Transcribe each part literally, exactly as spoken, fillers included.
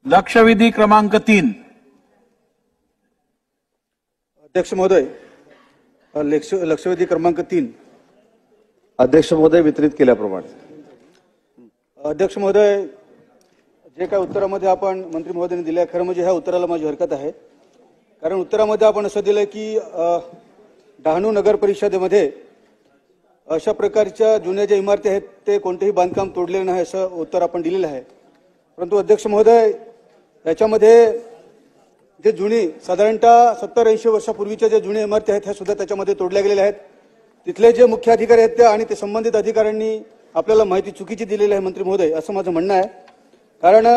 लक्षवेधी क्रमांक तीन. अध्यक्ष महोदय, लक्षवेधी क्रमांक तीन. अध्यक्ष महोदय वितरित केल्याप्रमाणे. अध्यक्ष महोदय, जे काय उत्तरामध्ये आपण मंत्री महोदयांनी दिले खरं म्हणजे ह्या उत्तराला माझी हरकत आहे. कारण उत्तरामध्ये आपण असं दिलंय की डहाणू नगर परिषदेमध्ये अशा प्रकारच्या जुन्या ज्या इमारती आहेत ते कोणतेही बांधकाम तोडलेले नाही असं उत्तर आपण दिलेलं आहे. परंतु अध्यक्ष महोदय, याच्यामध्ये जे जुनी साधारणतः सत्तर ऐंशी वर्षापूर्वीच्या ज्या जुन्या इमारती आहेत ह्या सुद्धा त्याच्यामध्ये तोडल्या गेलेल्या आहेत. तिथले जे मुख्य अधिकारी आहेत त्या आणि ते संबंधित अधिकाऱ्यांनी आपल्याला माहिती चुकीची दिलेली आहे मंत्री महोदय, असं माझं म्हणणं आहे. कारण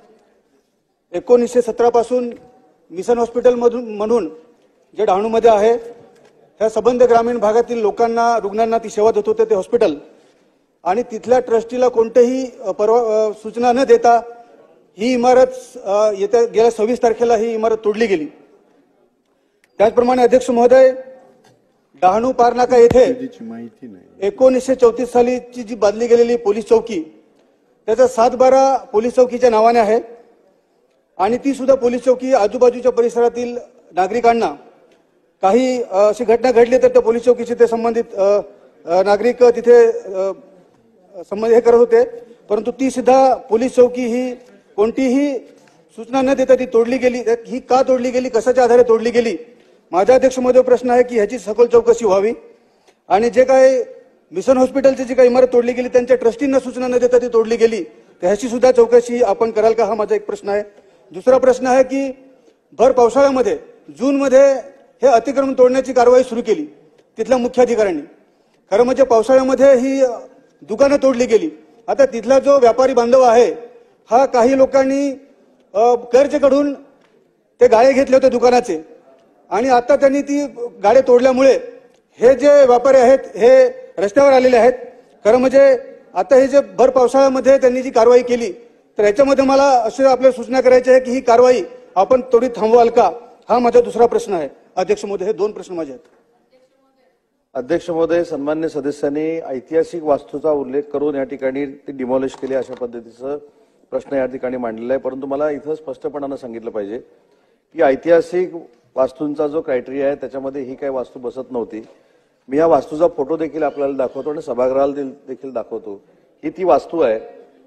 एकोणीसशे सतरा पासून मिशन हॉस्पिटल मधून म्हणून जे डहाणूमध्ये आहे ह्या संबंध ग्रामीण भागातील लोकांना रुग्णांना ती सेवा देत होते ते हॉस्पिटल, आणि तिथल्या ट्रस्टीला कोणतेही परवा सूचना न देता ही इमारत येत्या गेल्या सव्वीस तारखेला ही इमारत तोडली गेली. त्याचप्रमाणे अध्यक्ष महोदय, डहाणू पारनाका येथे एकोणीसशे चौतीस सालीची जी बांधली गेलेली पोलीस चौकी त्याचा सात बारा पोलीस चौकीच्या नावाने आहे, आणि ती सुद्धा पोलीस चौकी आजूबाजूच्या परिसरातील नागरिकांना काही अशी घटना घडली तर त्या पोलीस चौकीचे ते संबंधित नागरिक तिथे संबंधित हे करत होते. परंतु ती सुद्धा पोलीस चौकी ही कोणतीही सूचना न देता ती तोडली गेली. ही का तोडली गेली, कशाच्या आधारे तोडली गेली, माझा अध्यक्ष महोदय प्रश्न आहे की ह्याची सखोल चौकशी व्हावी. आणि जे काय मिशन हॉस्पिटलची जी काही इमारत तोडली गेली त्यांच्या ट्रस्टींना सूचना न देता ती तोडली गेली तर ह्याची सुद्धा चौकशी आपण कराल का, हा माझा एक प्रश्न आहे. दुसरा प्रश्न आहे की भर पावसाळ्यामध्ये जून मध्ये हे अतिक्रमण तोडण्याची कारवाई सुरू केली तिथल्या मुख्य अधिकाऱ्यांनी. खरं म्हणजे पावसाळ्यामध्ये ही दुकानं तोडली गेली. आता तिथला जो व्यापारी बांधव आहे हा काही लोकांनी कर्ज काढून ते गाळे घेतले होते दुकानाचे, आणि आता त्यांनी ती गाळे तोडल्यामुळे हे जे व्यापारी आहेत हे रस्त्यावर आलेले आहेत. खरं म्हणजे आता हे जे भर पावसाळ्यामध्ये त्यांनी जी कारवाई केली तर याच्यामध्ये मला असे आपल्याला सूचना करायची आहे की ही कारवाई आपण थोडी थांबवाल का, हा माझा दुसरा प्रश्न आहे. अध्यक्ष महोदय, हे दोन प्रश्न माझे आहेत. अध्यक्ष महोदय, सन्मान्य सदस्यांनी ऐतिहासिक वास्तूचा उल्लेख करून या ठिकाणी ती डिमॉलिश केली अशा पद्धतीचं प्रश्न या ठिकाणी मांडलेला आहे. परंतु मला इथं स्पष्टपणानं सांगितलं पाहिजे की ऐतिहासिक वास्तूंचा जो क्रायटेरिया आहे त्याच्यामध्ये ही काही वास्तू बसत नव्हती. मी या वास्तूचा फोटो देखील आपल्याला दाखवतो आणि सभागृहाला देखील दाखवतो. ही ती वास्तू आहे.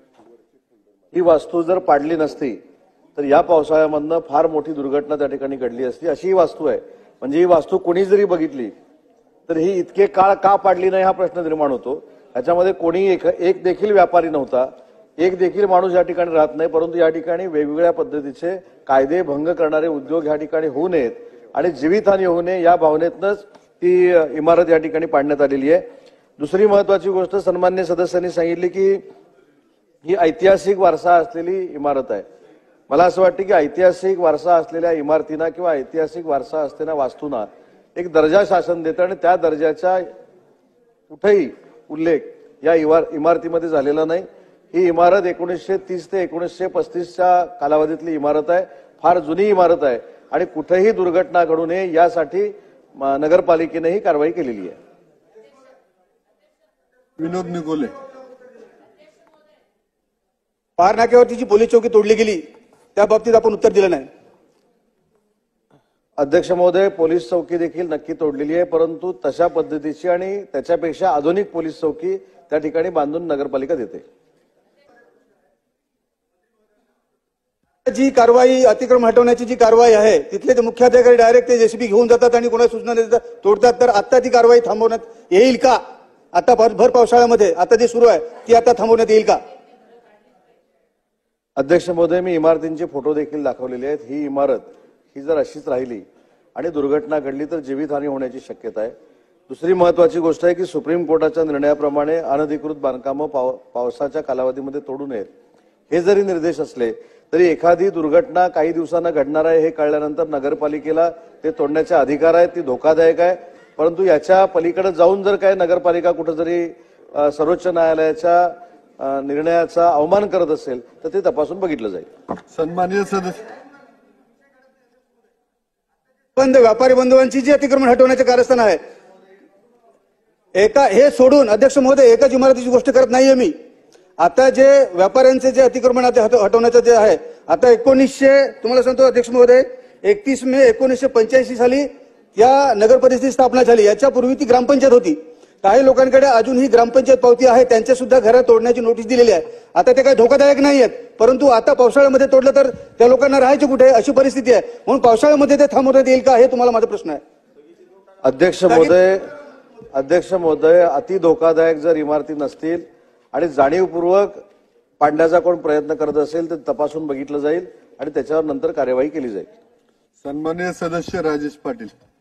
ही वास्तू जर पाडली नसती तर या पावसाळ्यामधनं फार मोठी दुर्घटना त्या ठिकाणी घडली असती, अशी ही वास्तू आहे. म्हणजे ही वास्तू कोणी जरी बघितली तर ही इतके काळ का पाडली नाही हा प्रश्न निर्माण होतो. ह्याच्यामध्ये कोणी एक, एक देखील व्यापारी नव्हता, एक देखील माणूस या ठिकाणी राहत नाही. परंतु या ठिकाणी वेगवेगळ्या पद्धतीचे कायदे भंग करणारे उद्योग या ठिकाणी होऊ नयेत आणि जीवितहानी होऊ नये या भावनेतनंच ती इमारत या ठिकाणी पाडण्यात आलेली आहे. दुसरी महत्वाची गोष्ट सन्मान्य सदस्यांनी सांगितली की ही ऐतिहासिक वारसा असलेली इमारत आहे. मला असं वाटतं की ऐतिहासिक वारसा असलेल्या इमारतींना किंवा ऐतिहासिक वारसा असलेल्या वास्तूंना एक दर्जा शासन देतं आणि त्या दर्जाचा कुठेही उल्लेख या इमारतीमध्ये झालेला नाही. ही इमारत एकोणीसशे तीस ते एकोणीसशे पस्तीसच्या कालावधीतली इमारत आहे. फार जुनी इमारत आहे आणि कुठेही दुर्घटना घडू नये यासाठी नगरपालिकेने ही कारवाई केलेली आहे. विनोद निगोले. पार नाक्यावरती जी पोलीस चौकी तोडली गेली त्या बाबतीत आपण उत्तर दिलं नाही. अध्यक्ष महोदय, पोलीस चौकी देखील नक्की तोडलेली आहे, परंतु तशा पद्धतीची आणि त्याच्यापेक्षा आधुनिक पोलीस चौकी त्या ठिकाणी बांधून नगरपालिका देते. जी कारवाई अतिक्रमण हटवण्याची जी कारवाई आहे तिथले ते मुख्याधिकारी डायरेक्ट ते जेसीबी घेऊन जातात आणि कोणाला सूचना देतात तोडतात. तर आता ती कारवाई थांबवण्यात येईल का, आता भर पावसाळ्यामध्ये आता जी सुरू आहे ती आता थांबवण्यात येईल का? अध्यक्ष महोदय, मी इमारतींचे फोटो देखील दाखवलेले आहेत. ही इमारत ही जर अशीच राहिली आणि दुर्घटना घडली तर जीवितहानी होण्याची शक्यता आहे. दुसरी महत्वाची गोष्ट आहे की सुप्रीम कोर्टाच्या निर्णयाप्रमाणे अनधिकृत बांधकामं पाव पावसाच्या कालावधीमध्ये तोडू नयेत हे जरी निर्देश असले तरी एखादी दुर्घटना काही दिवसांना घडणार आहे हे कळल्यानंतर नगरपालिकेला ते तोडण्याचे अधिकार आहेत. ती धोकादायक आहे. परंतु याच्या पलीकडे जाऊन जर काय नगरपालिका कुठेतरी सर्वोच्च न्यायालयाच्या निर्णयाचा अवमान करत असेल तर ते तपासून बघितलं जाईल. सन्माननीय सदस्य, बंद व्यापारी बंधवांची जी अतिक्रमण हटवण्याचे कारस्थान आहे एका हे सोडून अध्यक्ष महोदय एकाच इमारतीची गोष्ट करत नाहीये मी. आता जे व्यापाऱ्यांचे जे अतिक्रमण हटवण्याचं जे आहे आता एकोणीसशे तुम्हाला सांगतो अध्यक्ष महोदय, एकतीस मे एकोणीसशे पंच्याऐंशी साली या नगर परिषदेची स्थापना झाली. याच्यापूर्वी ती ग्रामपंचायत होती. काही लोकांकडे अजूनही ग्रामपंचायत पावती आहे, त्यांच्या सुद्धा घरं तोडण्याची नोटीस दिलेली आहे. आता ते काही धोकादायक नाही आहेत, परंतु आता पावसाळ्यामध्ये तोडलं तर त्या लोकांना राहायचे कुठे अशी परिस्थिती आहे. म्हणून पावसाळ्यामध्ये ते थांबवण्यात येईल का, हे तुम्हाला माझा प्रश्न आहे. अध्यक्ष महोदय अध्यक्ष महोदय अति धोकादायक जर इमारती नसतील आणि जाणीवपूर्वक पाडण्याचा कोण प्रयत्न करत असेल तर तपासून बघितलं जाईल आणि त्याच्यावर नंतर कार्यवाही केली जाईल. सन्माननीय सदस्य राजेश पाटील.